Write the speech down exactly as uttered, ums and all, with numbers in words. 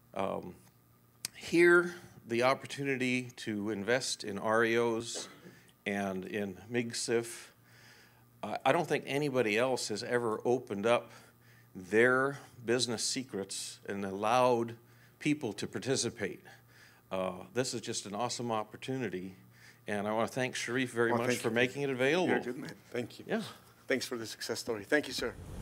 Um, here, the opportunity to invest in R E Os and in MIGSIF, uh, I don't think anybody else has ever opened up their business secrets and allowed people to participate. Uh, this is just an awesome opportunity, and I want to thank Cherif very well, much for you. making it available. You're a good man. Thank you. Yeah. Thanks for the success story. Thank you, sir.